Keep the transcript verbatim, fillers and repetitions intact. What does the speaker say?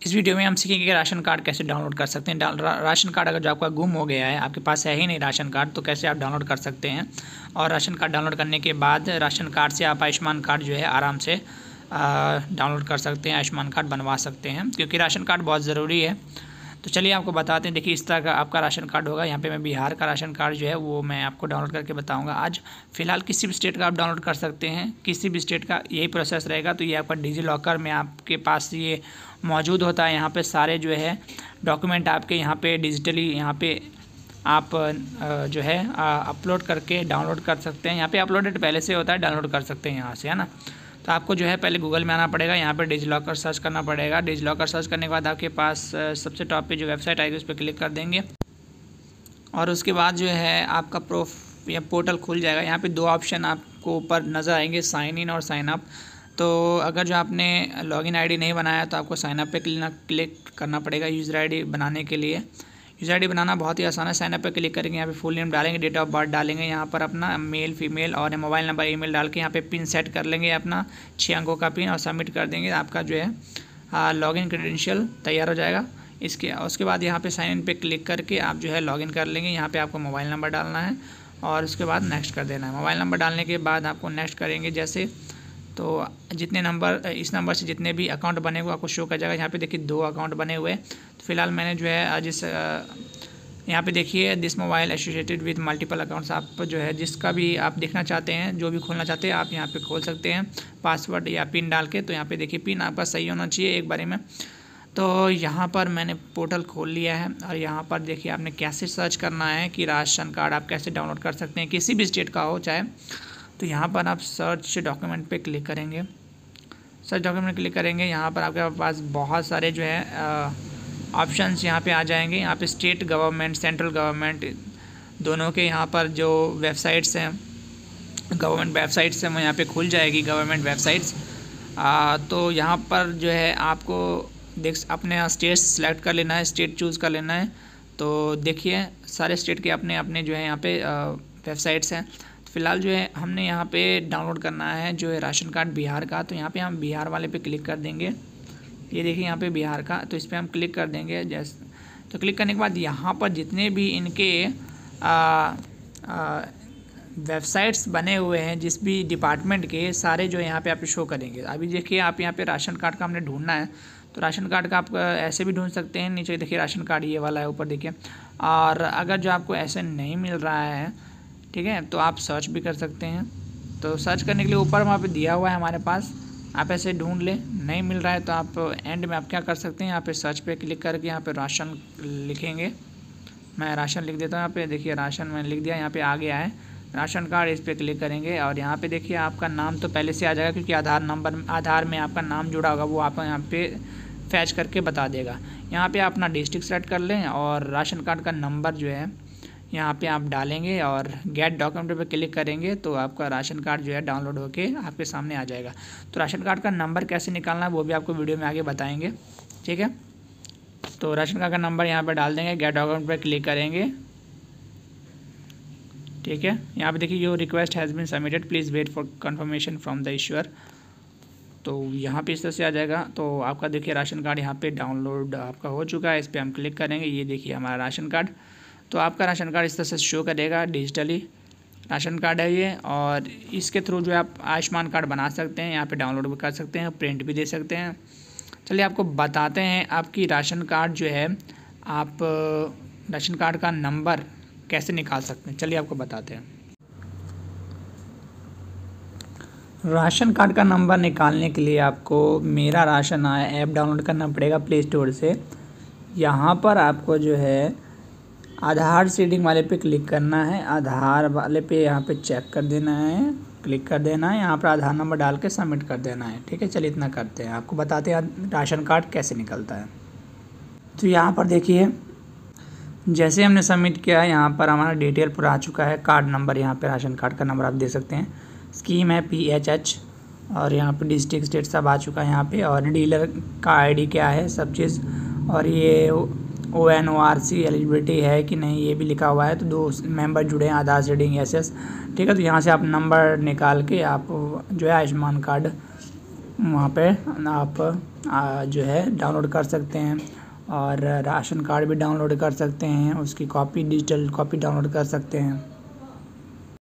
इस वीडियो में हम सीखेंगे कि राशन कार्ड कैसे डाउनलोड कर सकते हैं। रा, राशन कार्ड अगर जो आपका गुम हो गया है, आपके पास है ही नहीं राशन कार्ड, तो कैसे आप डाउनलोड कर सकते हैं। और राशन कार्ड डाउनलोड करने के बाद राशन कार्ड से आप आयुष्मान कार्ड जो है आराम से डाउनलोड कर सकते हैं, आयुष्मान कार्ड बनवा सकते हैं, क्योंकि राशन कार्ड बहुत ज़रूरी है। तो चलिए आपको बताते हैं। देखिए इस तरह का आपका राशन कार्ड होगा। यहाँ पे मैं बिहार का राशन कार्ड जो है वो मैं आपको डाउनलोड करके बताऊंगा आज। फिलहाल किसी भी स्टेट का आप डाउनलोड कर सकते हैं, किसी भी स्टेट का यही प्रोसेस रहेगा। तो ये आपका डिजी लॉकर में आपके पास ये मौजूद होता है। यहाँ पे सारे जो है डॉक्यूमेंट आपके यहाँ पे डिजिटली यहाँ पे आप जो है अपलोड करके डाउनलोड कर सकते हैं। यहाँ पे अपलोडेड पहले से होता है, डाउनलोड कर सकते हैं यहाँ से, है ना। तो आपको जो है पहले गूगल में आना पड़ेगा, यहाँ पर डिजी लॉकर सर्च करना पड़ेगा। डिजी लॉकर सर्च करने के बाद आपके पास सबसे टॉप पे जो वेबसाइट आएगी उस पर क्लिक कर देंगे और उसके बाद जो है आपका प्रूफ या पोर्टल खुल जाएगा। यहाँ पे दो ऑप्शन आपको ऊपर नज़र आएंगे, साइन इन और साइन अप। तो अगर जो आपने लॉगिन आईडी नहीं बनाया तो आपको साइन अप पे क्लिक करना पड़ेगा यूज़र आईडी बनाने के लिए। यूज़र आईडी बनाना बहुत ही आसान है। साइन अप पे क्लिक करेंगे, यहाँ पे फुल नेम डालेंगे, डेट ऑफ बर्थ डालेंगे, यहाँ पर अपना मेल फीमेल और मोबाइल नंबर ईमेल डाल के यहाँ पे पिन सेट कर लेंगे अपना छः अंकों का पिन और सबमिट कर देंगे। आपका जो है लॉगिन क्रेडेंशियल तैयार हो जाएगा। इसके उसके बाद यहाँ पे साइन इन पे क्लिक करके आप जो है लॉगिन कर लेंगे। यहाँ पे आपको मोबाइल नंबर डालना है और उसके बाद नेक्स्ट कर देना है। मोबाइल नंबर डालने के बाद आपको नेक्स्ट करेंगे जैसे, तो जितने नंबर इस नंबर से जितने भी अकाउंट बने हुए आपको शो कर जाएगा। यहाँ पे देखिए दो अकाउंट बने हुए। तो फिलहाल मैंने जो है जिस यहाँ पे देखिए this mobile associated with multiple accounts, आप जो है जिसका भी आप देखना चाहते हैं, जो भी खोलना चाहते हैं आप यहाँ पे खोल सकते हैं पासवर्ड या पिन डाल के। तो यहाँ पे देखिए पिन आपका सही होना चाहिए एक बारी में। तो यहाँ पर मैंने पोर्टल खोल लिया है और यहाँ पर देखिए आपने कैसे सर्च करना है कि राशन कार्ड आप कैसे डाउनलोड कर सकते हैं, किसी भी स्टेट का हो चाहे। तो यहाँ पर आप सर्च डॉक्यूमेंट पे क्लिक करेंगे। सर्च डॉक्यूमेंट क्लिक करेंगे, यहाँ पर आपके पास बहुत सारे जो है ऑप्शंस यहाँ पे आ जाएंगे। यहाँ पे स्टेट गवर्नमेंट, सेंट्रल गवर्नमेंट दोनों के यहाँ पर जो वेबसाइट्स हैं, गवर्नमेंट वेबसाइट्स हैं, वो यहाँ पे खुल जाएगी गवर्नमेंट वेबसाइट्स। तो यहाँ पर जो है आपको देख अपने स्टेट सेलेक्ट कर लेना है, स्टेट चूज़ कर लेना है। तो देखिए सारे स्टेट के अपने अपने जो है यहाँ पे वेबसाइट्स हैं। फ़िलहाल जो है हमने यहाँ पे डाउनलोड करना है जो है राशन कार्ड बिहार का। तो यहाँ पे हम बिहार वाले पे क्लिक कर देंगे। ये देखिए यहाँ पे बिहार का, तो इस पर हम क्लिक कर देंगे। जैसे तो क्लिक करने के बाद यहाँ पर जितने भी इनके वेबसाइट्स बने हुए हैं जिस भी डिपार्टमेंट के, सारे जो यहाँ पे आप शो करेंगे। अभी देखिए आप यहाँ पे राशन कार्ड का हमने ढूंढना है, तो राशन कार्ड का आप ऐसे भी ढूंढ सकते हैं। नीचे देखिए राशन कार्ड ये वाला है, ऊपर देखिए। और अगर जो आपको ऐसे नहीं मिल रहा है, ठीक है, तो आप सर्च भी कर सकते हैं। तो सर्च करने के लिए ऊपर वहाँ पे दिया हुआ है हमारे पास, आप ऐसे ढूंढ लें। नहीं मिल रहा है तो आप एंड में आप क्या कर सकते हैं, यहाँ पे सर्च पे क्लिक करके यहाँ पे राशन लिखेंगे। मैं राशन लिख देता हूँ। यहाँ पे देखिए राशन मैंने लिख दिया, यहाँ पे आ गया है राशन कार्ड। इस पर क्लिक करेंगे और यहाँ पे देखिए आपका नाम तो पहले से आ जाएगा, क्योंकि आधार नंबर आधार में आपका नाम जुड़ा होगा, वो आपको यहाँ पे फैच करके बता देगा। यहाँ पे अपना डिस्ट्रिक्ट सेलेक्ट कर लें और राशन कार्ड का नंबर जो है यहाँ पे आप डालेंगे और गेट डॉक्यूमेंट पे क्लिक करेंगे तो आपका राशन कार्ड जो है डाउनलोड होके आपके सामने आ जाएगा। तो राशन कार्ड का नंबर कैसे निकालना है वो भी आपको वीडियो में आगे बताएंगे, ठीक है। तो राशन कार्ड का नंबर यहाँ पे डाल देंगे, गेट डॉक्यूमेंट पे क्लिक करेंगे, ठीक है। यहाँ पे देखिए your request has been submitted, please wait for confirmation from the issuer. तो यहाँ पे इस तरह से आ जाएगा। तो आपका देखिए राशन कार्ड यहाँ पे डाउनलोड आपका हो चुका है। इस पर हम क्लिक करेंगे, ये देखिए हमारा राशन कार्ड। तो आपका राशन कार्ड इस तरह से शो करेगा, डिजिटली राशन कार्ड है ये। और इसके थ्रू जो है आप आयुष्मान कार्ड बना सकते हैं, यहाँ पे डाउनलोड भी कर सकते हैं, प्रिंट भी दे सकते हैं। चलिए आपको बताते हैं आपकी राशन कार्ड जो है, आप राशन कार्ड का नंबर कैसे निकाल सकते हैं। चलिए आपको बताते हैं। राशन कार्ड का नंबर निकालने के लिए आपको मेरा राशन आया ऐप डाउनलोड करना पड़ेगा प्ले स्टोर से। यहाँ पर आपको जो है आधार सीडिंग वाले पे क्लिक करना है, आधार वाले पे यहाँ पे चेक कर देना है, क्लिक कर देना है, यहाँ पर आधार नंबर डाल के सबमिट कर देना है, ठीक है। चलिए इतना करते हैं, आपको बताते हैं राशन कार्ड कैसे निकलता है। तो यहाँ पर देखिए जैसे हमने सबमिट किया है, यहाँ पर हमारा डिटेल पूरा आ चुका है। कार्ड नंबर यहाँ पे राशन कार्ड का नंबर आप दे सकते हैं, स्कीम है पी एच एच, और यहाँ पे डिस्ट्रिक्ट स्टेट सब आ चुका है यहाँ पे। और डीलर का आईडी क्या है, सब चीज़। और ये O N O R C eligibility है कि नहीं ये भी लिखा हुआ है। तो दो मेंबर जुड़े हैं, आधार सीडिंग एस एस, ठीक है। तो यहाँ से आप नंबर निकाल के आप जो है आयुष्मान कार्ड वहाँ पे आप आ, जो है डाउनलोड कर सकते हैं और राशन कार्ड भी डाउनलोड कर सकते हैं, उसकी कॉपी डिजिटल कॉपी डाउनलोड कर सकते हैं।